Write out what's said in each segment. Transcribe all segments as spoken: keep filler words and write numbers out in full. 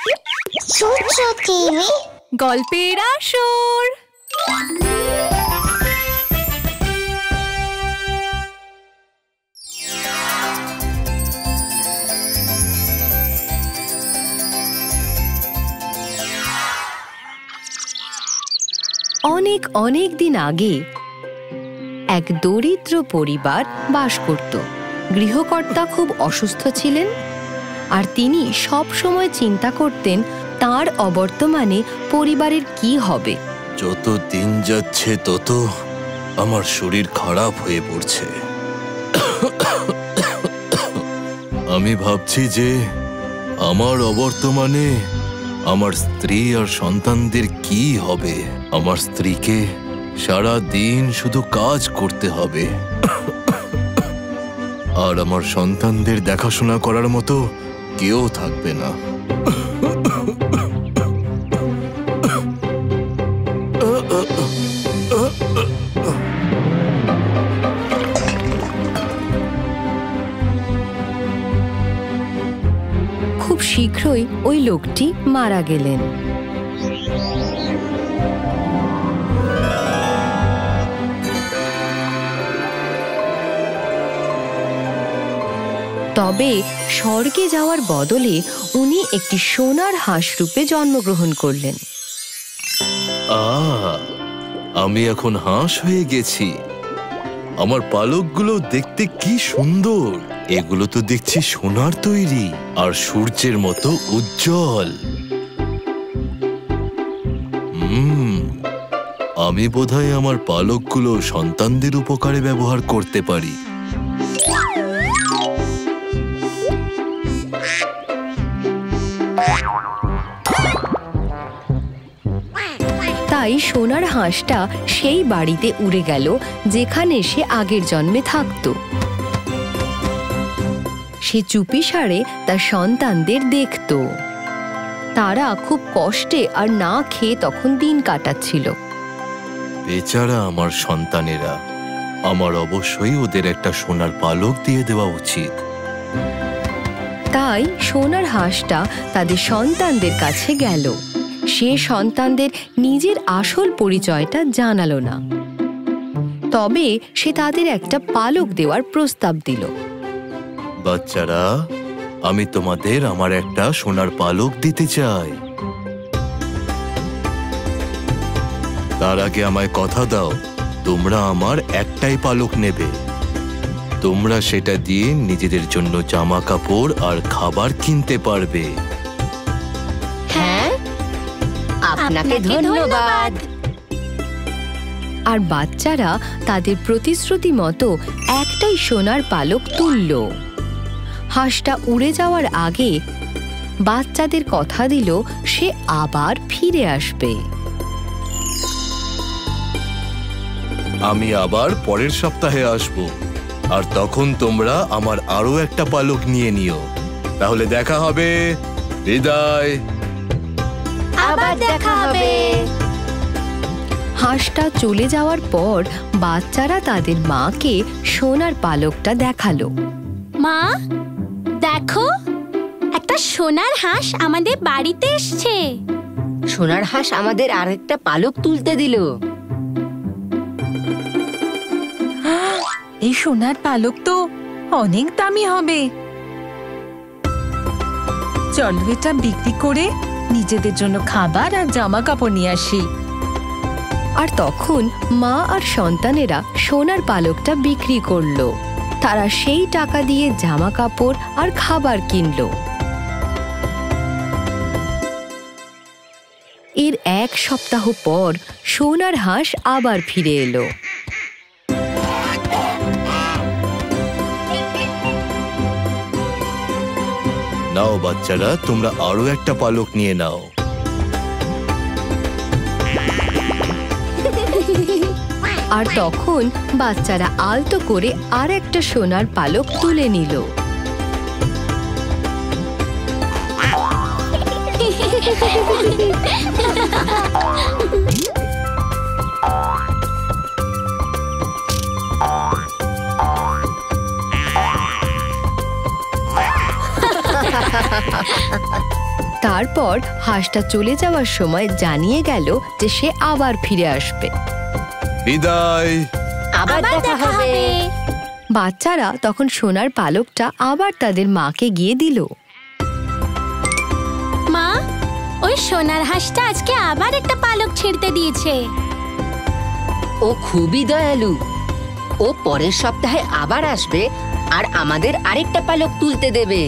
সূত্র টিভি গল্পের আসর। অনেক অনেক দিন আগে এক দরিদ্র পরিবার বাস করত। গৃহকর্তা খুব অসুস্থ ছিলেন, আর তিনি সব সময় চিন্তা করতেন তার অবর্তমানে পরিবারের কি হবে। যত দিন যাচ্ছে তত আমার শরীর খারাপ হয়ে পড়ছে। আমি ভাবছি যে আমার অবর্তমানে আমার স্ত্রী আর সন্তানদের কি হবে। আমার স্ত্রীকে সারা দিন শুধু কাজ করতে হবে, আর আমার সন্তানদের দেখাশোনা করার মতো কেউ থাকবে না। খুব শীঘ্রই ওই লোকটি মারা গেলেন। তবে স্বর্গে যাওয়ার বদলে উনি একটি সোনার হাঁস রূপে জন্মগ্রহণ করলেন। আহ, আমি এখন হাঁস হয়ে গেছি। আমার পালকগুলো দেখতে কি সুন্দর। এগুলো তো দেখছি সোনার তৈরি আর সূর্যের মতো উজ্জ্বল। হুম, আমি বোধহয় আমার পালকগুলো সন্তানদের উপকারে ব্যবহার করতে পারি। তাই সোনার হাঁসটা সেই বাড়িতে উড়ে গেল যেখানে সে আগের জন্মে থাকত। সে চুপিসারে তার সন্তানদের দেখত। তারা খুব কষ্টে আর না খেয়ে তখন দিন কাটাচ্ছিল। বেচারা আমার সন্তানেরা, আমার অবশ্যই ওদের একটা সোনার পালক দিয়ে দেওয়া উচিত। তাই সোনার হাঁসটা তাদের সন্তানদের কাছে গেল। সে সন্তানদের নিজের আসল পরিচয়টা জানালো না, তবে সে তাদের একটা পালক দেওয়ার প্রস্তাব দিল। বাচ্চারা, আমি তোমাদের আমার একটা সোনার পালক দিতে চাই। তার আগে আমায় কথা দাও, তোমরা আমার একটাই পালক নেবে। তোমরা সেটা দিয়ে নিজেদের জন্য জামা কাপড় আর খাবার কিনতে পারবে। হ্যাঁ, আপনাকে ধন্যবাদ। আর বাচ্চারা তাদের প্রতিশ্রুতি মতো একটাই সোনার পালক তুলল। হাঁসটা উড়ে যাওয়ার আগে বাচ্চাদের কথা দিল সে আবার ফিরে আসবে। আমি আবার পরের সপ্তাহে আসব, আর তখন তোমরা আমার আরো একটা পালক নিয়ে নিও। তাহলে দেখা হবে। বিদায়। আবার দেখা হবে। হাঁসটা চলে যাওয়ার পর বাচ্চারা তাদের মাকে সোনার পালকটা দেখালো। মা, দেখো, একটা সোনার হাঁস আমাদের বাড়িতে এসছে। সোনার হাঁস আমাদের আরেকটা পালক তুলতে দিল। এই সোনার পালক তো অনেক দামি হবে। চলো এটা বিক্রি করে নিজেদের জন্য খাবার আর জামা কাপড় নিয়ে আসি। আর তখন মা আর সন্তানেরা সোনার পালকটা বিক্রি করলো। তারা সেই টাকা দিয়ে জামা কাপড় আর খাবার কিনল। এর এক সপ্তাহ পর সোনার হাঁস আবার ফিরে এলো। নাও বাচ্চারা, তোমরা আরো একটা পালক নিয়ে নাও। আর তখন বাচ্চারা আলতো করে আর একটা সোনার পালক তুলে নিল। তারপর হাঁসটা চলে যাওয়ার সময় জানিয়ে গেল যে সে আবার ফিরে আসবে। বিদায়। আবার দেখা হবে। বাচ্চারা তখন সোনার পালকটা আবার তাদের মাকে গিয়ে দিল। মা, ওই সোনার হাঁসটা আজকে আবার একটা পালক ছিঁড়তে দিয়েছে। ও খুবই দয়ালু। ও পরের সপ্তাহে আবার আসবে আর আমাদের আরেকটা পালক তুলতে দেবে।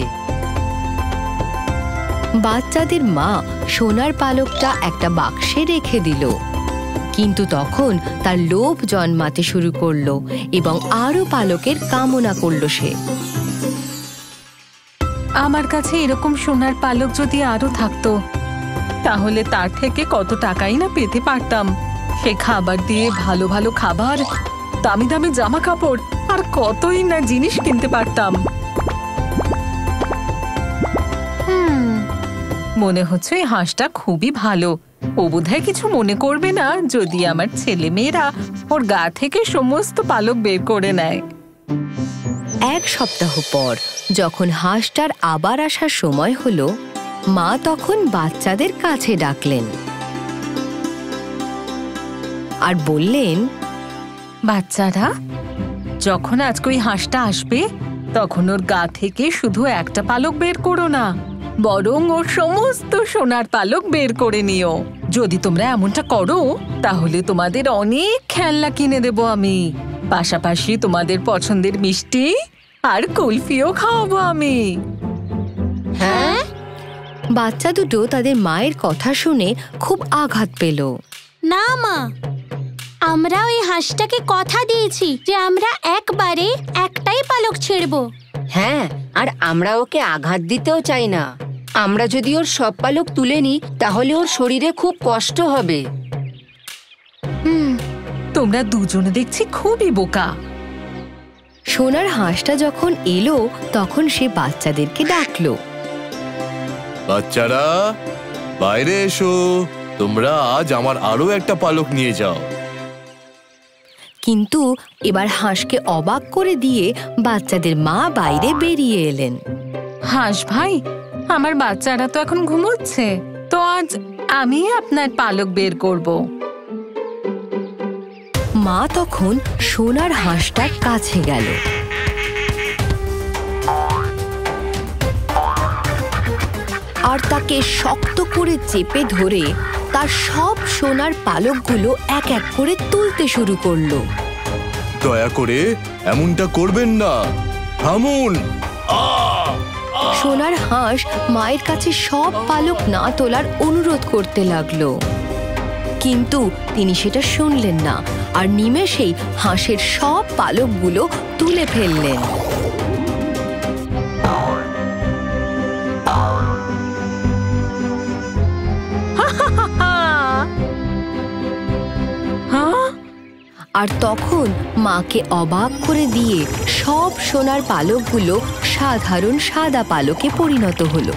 বাচ্চাদের মা সোনার পালকটা একটা বাক্সে রেখে দিল, কিন্তু তখন তার লোভ জন্মাতে শুরু করলো এবং আরো পালকের কামনা করলো সে। আমার কাছে এরকম সোনার পালক যদি আরো থাকতো তাহলে তার থেকে কত টাকাই না পেতে পারতাম। সে খাবার দিয়ে ভালো ভালো খাবার, দামি দামি জামা কাপড় আর কতই না জিনিস কিনতে পারতাম। হুম, মনে হচ্ছে এই হাঁসটা খুবই ভালো। ও বোধহয় কিছু মনে করবে না যদি আমার ছেলে মেয়েরা ওর গা থেকে সমস্ত পালক বের করে নেয়। এক সপ্তাহ পর যখন হাঁসটার আবার আসার সময় হলো, মা তখন বাচ্চাদের কাছে ডাকলেন আর বললেন, বাচ্চারা, যখন আজকে ওই হাঁসটা আসবে তখন ওর গা থেকে শুধু একটা পালক বের করো না, বরং ওর সমস্ত সোনার পালক বের করে নিও। যদি তোমরা এমনটা করো তাহলে তোমাদের অনেক খেলনা কিনে দেব আমি, পাশাপাশি তোমাদের পছন্দের মিষ্টি আর কুলফিও খাওয়াবো আমি। হ্যাঁ? বাচ্চা দুটো তাদের মায়ের কথা শুনে খুব আঘাত পেল। না মা, আমরা ওই হাঁসটাকে কথা দিয়েছি যে আমরা একবারে একটাই পালক ছিঁড়বো। হ্যাঁ, আর আমরা ওকে আঘাত দিতেও চাই না। আমরা যদি ওর সব পালক তুলে নিই তাহলে ওর শরীরে খুব কষ্ট হবে। হুম, তোমরা দুজনে দেখছি খুবই বোকা। সোনার হাঁসটা যখন এলো তখন সে বাচ্চাদেরকে ডাকলো, বাচ্চারা, বাইরে এসো, তোমরা আজ আমার আরো একটা পালক নিয়ে যাও। কিন্তু এবার হাঁসকে অবাক করে দিয়ে বাচ্চাদের মা বাইরে বেরিয়ে এলেন। হাঁস ভাই, আমার বাচ্চারা তো এখন ঘুমোচ্ছে, তো আজ আমি আপনার পালক বের করব। মা তখন সোনার হাঁসটার কাছে গেল আর তাকে শক্ত করে চেপে ধরে তার সব সোনার পালকগুলো এক এক করে তুলতে শুরু করলো। দয়া করে এমনটা করবেন না, থামুন। সোনার হাঁস মায়ের কাছে সব পালক না তোলার অনুরোধ করতে লাগলো, কিন্তু তিনি সেটা শুনলেন না আর নিমেষেই হাঁসের সব পালকগুলো তুলে ফেললেন। আর তখন মাকে অবাক করে দিয়ে সব সোনার পালকগুলো সাধারণ সাদা পালকে পরিণত হলো।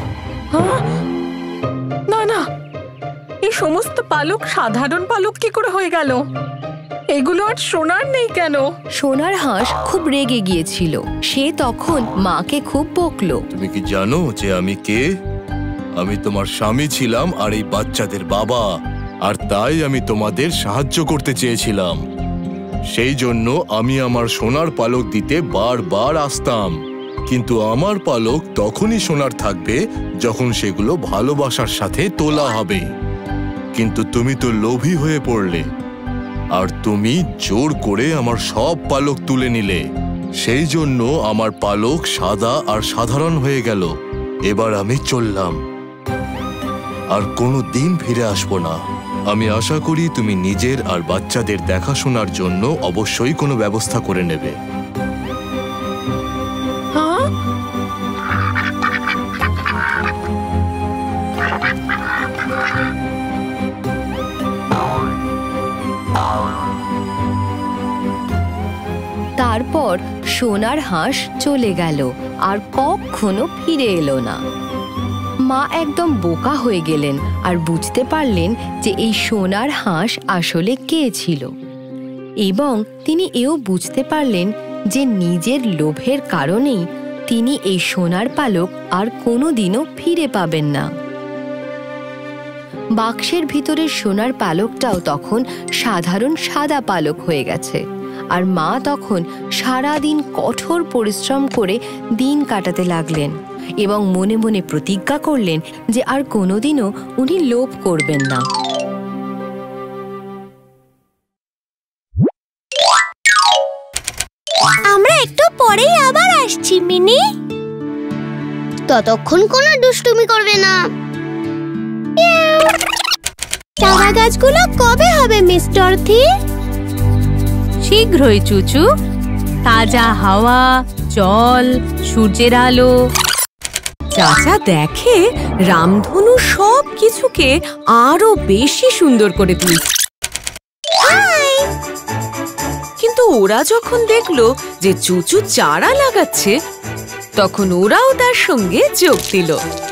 না না, এই সমস্ত পালক সাধারণ পালক কি করে হয়ে গেল? এগুলো আর সোনার নেই কেন? সোনার হাঁস খুব রেগে গিয়েছিল। সে তখন মাকে খুব বকলো। তুমি কি জানো যে আমি কে? আমি তোমার স্বামী ছিলাম আর এই বাচ্চাদের বাবা, আর তাই আমি তোমাদের সাহায্য করতে চেয়েছিলাম। সেই জন্য আমি আমার সোনার পালক দিতে বারবার আসতাম, কিন্তু আমার পালক তখনই সোনার থাকবে যখন সেগুলো ভালোবাসার সাথে তোলা হবে। কিন্তু তুমি তো লোভী হয়ে পড়লে আর তুমি জোর করে আমার সব পালক তুলে নিলে। সেই জন্য আমার পালক সাদা আর সাধারণ হয়ে গেল। এবার আমি চললাম, আর কোনো দিন ফিরে আসবো না। আমি আশা করি তুমি নিজের আর বাচ্চাদের দেখাশোনার জন্য অবশ্যই কোনো ব্যবস্থা করে নেবে। হ্যাঁ? তারপর সোনার হাঁস চলে গেল আর কখনো ফিরে এলো না। মা একদম বোকা হয়ে গেলেন আর বুঝতে পারলেন যে এই সোনার হাঁস আসলে কে ছিল, এবং তিনি এও বুঝতে পারলেন যে নিজের লোভের কারণেই তিনি এই সোনার পালক আর কোনোদিনও ফিরে পাবেন না। বাক্সের ভিতরের সোনার পালকটাও তখন সাধারণ সাদা পালক হয়ে গেছে। আর মা তখন সারাদিন কঠোর পরিশ্রম করে দিন কাটাতে লাগলেন এবং মনে মনে প্রতিজ্ঞা করলেন যে আর কোনোদিনও উনি লোভ করবেন না। আমরা একটু পরেই আবার আসছি মিনি। ততক্ষণ কোনো দুষ্টুমি করবে না। চারা গাছগুলো কবে হবে মিস ডরথি? শীঘ্রই চুচু। তাজা হাওয়া, জল, সূর্যের আলো। চাচা দেখে রামধনু সব কিছুকে আরো বেশি সুন্দর করে তুলছে। কিন্তু ওরা যখন দেখলো যে চুচু চারা লাগাচ্ছে, তখন ওরাও তার সঙ্গে যোগ দিল।